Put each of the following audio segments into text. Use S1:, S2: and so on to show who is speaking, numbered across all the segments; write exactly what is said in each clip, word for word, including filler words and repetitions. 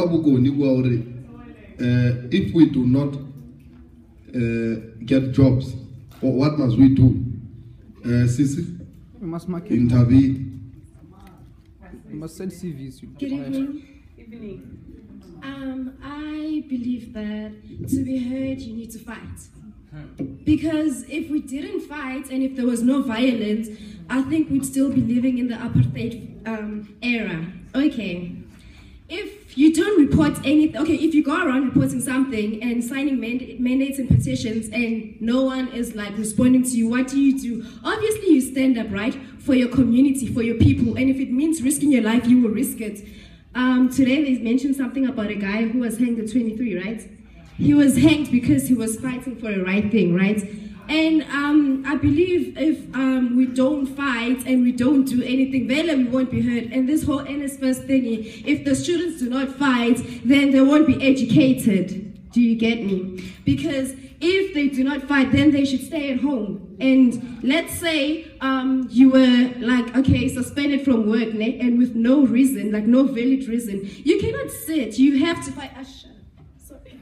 S1: if we do not uh, get jobs, what must we do? Uh, Sisi?
S2: We must market.
S1: Intervene.
S2: We must send C Vs.
S3: Good evening. Evening. Um, I believe that to be heard, you need to fight. Because if we didn't fight and if there was no violence, I think we'd still be living in the apartheid um, era. Okay. If you don't report anything, okay, if you go around reporting something and signing mand mandates and petitions and no one is like responding to you, what do you do? Obviously you stand up, right, for your community, for your people, and if it means risking your life, you will risk it. Um, today they mentioned something about a guy who was hanged at twenty-three, right? He was hanged because he was fighting for the right thing, right? And um, I believe if um, we don't fight and we don't do anything, then we won't be heard. And this whole N S first thingy, if the students do not fight, then they won't be educated. Do you get me? Because if they do not fight, then they should stay at home. And let's say um, you were like, okay, suspended from work, ne? And with no reason, like no valid reason. You cannot sit, you have to fight. Ah, sorry.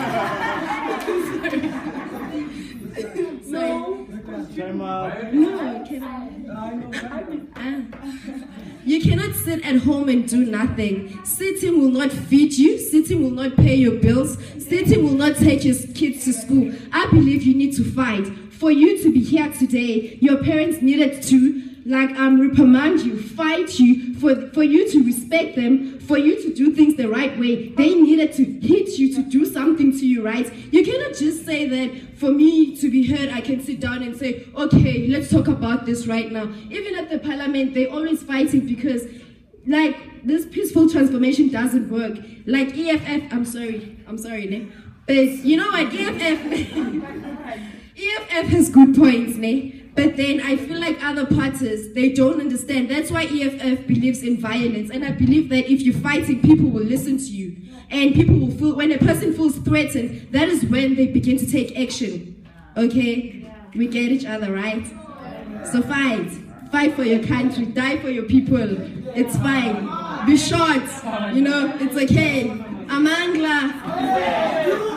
S3: No. No, can I? Uh, you cannot sit at home and do nothing. Sitting will not feed you. Sitting will not pay your bills. Sitting will not take your kids to school. I believe you need to fight. For you to be here today, your parents needed to like um reprimand you, fight you, for for you to respect them, for you to do things the right way. They needed to hit you to do something to you, right? You cannot just say that for me to be heard, I can sit down and say, okay, let's talk about this right now. Even at the parliament, they're always fighting because like this peaceful transformation doesn't work. Like E F F, I'm sorry, I'm sorry, ne? But you know what, E F F E F F has good points, ne? But then I feel like other parties, they don't understand. That's why E F F believes in violence. And I believe that if you're fighting, people will listen to you. And people will feel, when a person feels threatened, that is when they begin to take action. Okay? We get each other, right? So fight. Fight for your country. Die for your people. It's fine. Be short. You know, it's okay. Amangla.